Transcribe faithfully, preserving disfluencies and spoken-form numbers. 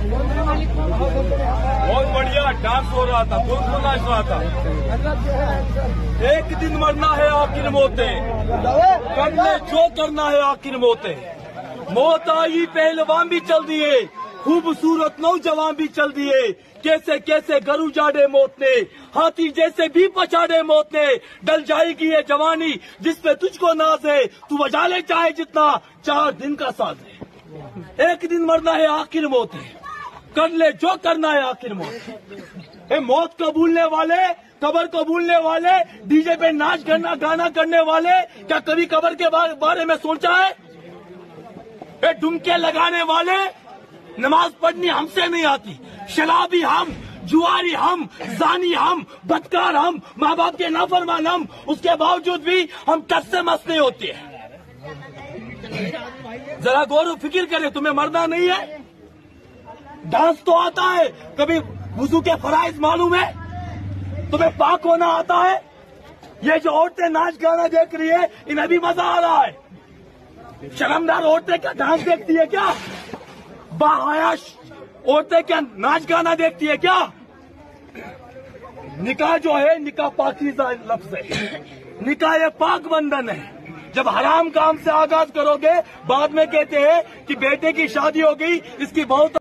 بہت بڑھیا ڈانس ہو رہا تھا، کون کون ناچ رہا تھا؟ ایک دن مرنا ہے آخر موتے، کرنے جو کرنا ہے آخر موتے۔ موت آئی پہلوان بھی چل دیے، خوبصورت نوجوان بھی چل دیے، کیسے کیسے گر اجاڑے موت نے، ہاتھی جیسے بھی پچاڑے موت نے۔ ڈل جائے گی یہ جوانی جس پہ تجھ کو ناز ہے، تو بجا لے چاہے جتنا چار دن کا ساز ہے۔ ایک دن مرنا ہے آخر موت ہے، کر لے جو کرنا ہے آخر موت۔ اے موت کو بھولنے والے، قبر کو بھولنے والے، ڈی جے پہ ناچ کرنا گانا کرنے والے، کیا کبھی قبر کے بارے میں سوچا ہے؟ اے ڈمکے لگانے والے، نماز پڑھنی ہم سے نہیں آتی، شرابی ہم، جواری ہم، زانی ہم، بدکار ہم، ماں باپ کے نافرمان ہم، اس کے باوجود بھی ہم کس سے مست نہیں ہوتے ہیں۔ ذرا غور و فکر کریں، تمہیں مرنا نہیں ہے؟ ڈانس تو آتا ہے، کبھی وضو کے فرائض معلوم ہے؟ تمہیں پاک ہونا آتا ہے؟ یہ جو عورتیں ناچ گانا دیکھ رہی ہے انہیں بھی مزہ آ رہا ہے؟ شرمدار عورتیں کیا ڈانس دیکھتی ہے کیا؟ باحیاش عورتیں کیا ناچ گانا دیکھتی ہے کیا؟ نکاح جو ہے نکاح پاکیزہ لفظ ہے، نکاح یہ پاک بندھن ہے۔ جب حرام کام سے آغاز کرو گے بعد میں کہتے ہیں کہ بیٹے کی شادی ہو گئی، اس کی بہت